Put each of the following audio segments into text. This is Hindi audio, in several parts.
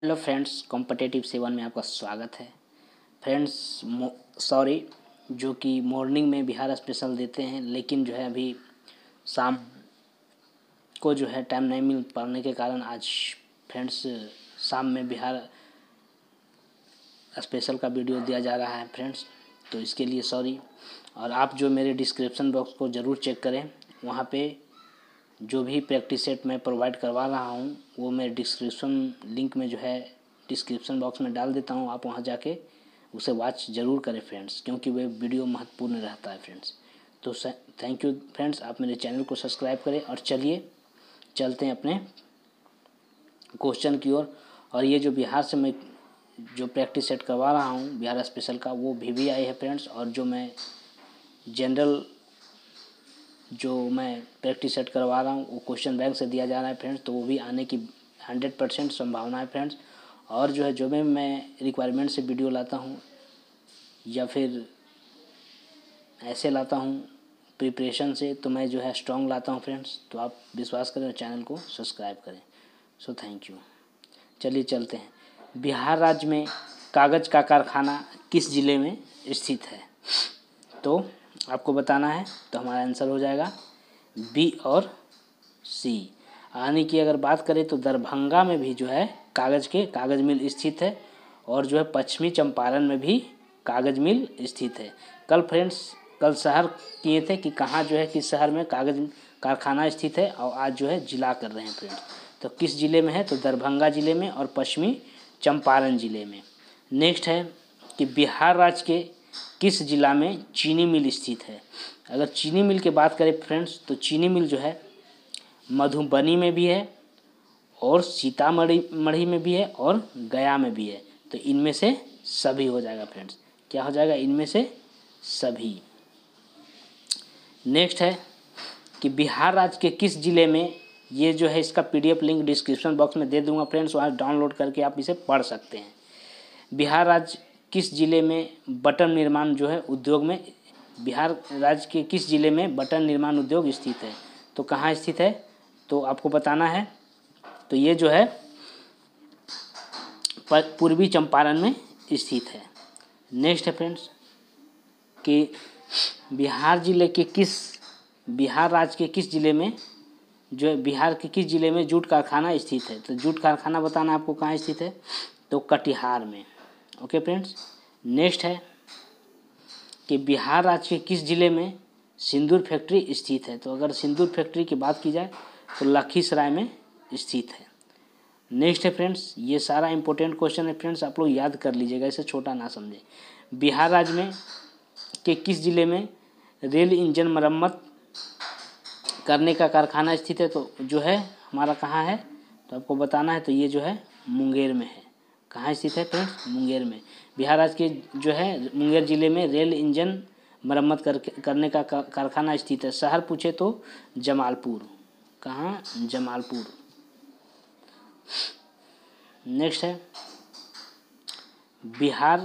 हेलो फ्रेंड्स, कॉम्पिटिटिव 7 में आपका स्वागत है। फ्रेंड्स सॉरी जो कि मॉर्निंग में बिहार स्पेशल देते हैं, लेकिन जो है अभी शाम को जो है टाइम नहीं मिल पाने के कारण आज फ्रेंड्स शाम में बिहार स्पेशल का वीडियो दिया जा रहा है फ्रेंड्स, तो इसके लिए सॉरी। और आप जो मेरे डिस्क्रिप्शन बॉक्स को ज़रूर चेक करें, वहाँ पे जो भी प्रैक्टिस सेट मैं प्रोवाइड करवा रहा हूँ वो मैं डिस्क्रिप्शन लिंक में जो है डिस्क्रिप्शन बॉक्स में डाल देता हूँ। आप वहाँ जाके उसे वॉच ज़रूर करें फ्रेंड्स, क्योंकि वह वीडियो महत्वपूर्ण रहता है फ्रेंड्स। तो थैंक यू फ्रेंड्स, आप मेरे चैनल को सब्सक्राइब करें। और चलिए चलते हैं अपने क्वेश्चन की ओर। और ये जो बिहार से मैं जो प्रैक्टिस सेट करवा रहा हूँ बिहार स्पेशल का, वो VVI है फ्रेंड्स। और जो मैं जनरल जो मैं प्रैक्टिस सेट करवा रहा हूँ वो क्वेश्चन बैंक से दिया जा रहा है फ्रेंड्स, तो वो भी आने की 100% संभावना है फ्रेंड्स। और जो है जो भी मैं रिक्वायरमेंट से वीडियो लाता हूँ या फिर ऐसे लाता हूँ प्रिपरेशन से, तो मैं जो है स्ट्रॉन्ग लाता हूँ फ्रेंड्स। तो आप विश्वास करें और चैनल को सब्सक्राइब करें। So thank you. चलिए चलते हैं। बिहार राज्य में कागज़ का कारखाना किस ज़िले में स्थित है? तो आपको बताना है, तो हमारा आंसर हो जाएगा बी और सी। यानी कि अगर बात करें तो दरभंगा में भी जो है कागज़ मिल स्थित है, और जो है पश्चिमी चंपारण में भी कागज़ मिल स्थित है। कल शहर किए थे कि कहाँ जो है किस शहर में कागज़ कारखाना स्थित है, और आज जो है जिला कर रहे हैं फ्रेंड्स। तो किस ज़िले में है? तो दरभंगा ज़िले में और पश्चिमी चंपारण ज़िले में। नेक्स्ट है कि बिहार राज्य के किस जिला में चीनी मिल स्थित है? अगर चीनी मिल की बात करें फ्रेंड्स, तो चीनी मिल जो है मधुबनी में भी है, और सीतामढ़ी में भी है, और गया में भी है। तो इनमें से सभी हो जाएगा फ्रेंड्स। क्या हो जाएगा? इनमें से सभी। नेक्स्ट है कि बिहार राज्य के किस जिले में, ये जो है इसका PDF लिंक डिस्क्रिप्शन बॉक्स में दे दूंगा फ्रेंड्स, वहाँ डाउनलोड करके आप इसे पढ़ सकते हैं। बिहार राज्य किस जिले में बटन निर्माण जो है उद्योग में, बिहार राज्य के किस जिले में बटन निर्माण उद्योग स्थित है? तो कहाँ स्थित है? तो आपको बताना है। तो ये जो है पूर्वी चंपारण में स्थित है। नेक्स्ट है फ्रेंड्स कि बिहार राज्य के किस जिले में जो है बिहार के किस जिले में जूट कारखाना स्थित है? तो जूट कारखाना बताना आपको कहाँ स्थित है? तो कटिहार में। Okay friends. नेक्स्ट है कि बिहार राज्य के किस जिले में सिंदूर फैक्ट्री स्थित है? तो अगर सिंदूर फैक्ट्री की बात की जाए तो लखीसराय में स्थित है। नेक्स्ट है फ्रेंड्स, ये सारा इंपॉर्टेंट क्वेश्चन है फ्रेंड्स, आप लोग याद कर लीजिएगा, इसे छोटा ना समझें। बिहार राज्य में के किस जिले में रेल इंजन मरम्मत करने का कारखाना स्थित है? तो जो है हमारा कहाँ है? तो आपको बताना है। तो ये जो है मुंगेर में है। कहाँ स्थित है फ्रेंड्स? मुंगेर में। बिहार राज्य के जो है मुंगेर जिले में रेल इंजन मरम्मत करने का कारखाना स्थित है। शहर पूछे तो जमालपुर। कहाँ? जमालपुर। नेक्स्ट है Bihar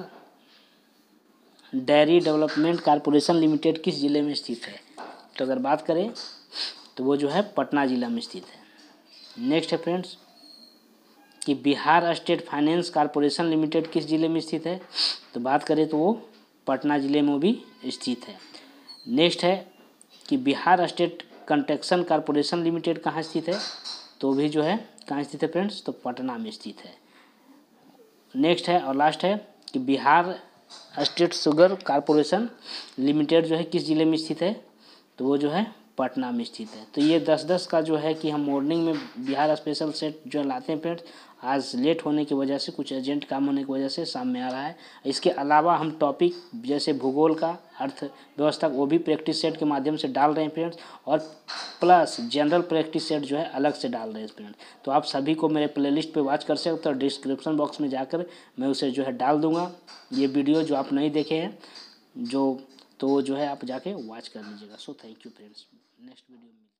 dairy development corporation limited किस जिले में स्थित है? तो अगर बात करें तो वो जो है पटना जिला में स्थित है। नेक्स्ट है फ्रेंड्स कि Bihar state finance corporation limited किस जिले में स्थित है? तो बात करें तो वो पटना जिले में भी स्थित है। नेक्स्ट है कि Bihar state construction corporation limited कहाँ स्थित है? तो भी जो है कहाँ स्थित है फ्रेंड्स? तो पटना में स्थित है। नेक्स्ट है और लास्ट है कि Bihar state sugar corporation limited जो है किस जिले में स्थित है? तो वो जो है पटना में स्थित है। तो ये 10-10 का जो है कि हम मॉर्निंग में बिहार स्पेशल सेट जो लाते हैं फ्रेंड्स, आज लेट होने की वजह से, कुछ अर्जेंट काम होने की वजह से शाम में आ रहा है। इसके अलावा हम टॉपिक जैसे भूगोल का, अर्थव्यवस्था, वो भी प्रैक्टिस सेट के माध्यम से डाल रहे हैं फ्रेंड्स, और प्लस जनरल प्रैक्टिस सेट जो है अलग से डाल रहे हैं फ्रेंड्स। तो आप सभी को मेरे प्लेलिस्ट पे वॉच कर सकते हो, और डिस्क्रिप्शन बॉक्स में जाकर मैं उसे जो है डाल दूँगा। ये वीडियो जो आप नहीं देखे हैं जो, तो जो है आप जाके वॉच कर लीजिएगा। So thank you friends. Next video में